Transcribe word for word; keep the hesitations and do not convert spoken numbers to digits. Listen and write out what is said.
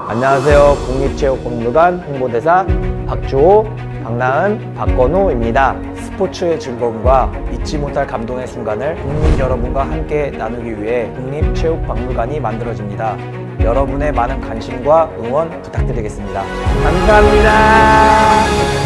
안녕하세요. 국립체육박물관 홍보대사 박주호, 박나은, 박건우입니다. 스포츠의 즐거움과 잊지 못할 감동의 순간을 국민 여러분과 함께 나누기 위해 국립체육박물관이 만들어집니다. 여러분의 많은 관심과 응원 부탁드리겠습니다. 감사합니다.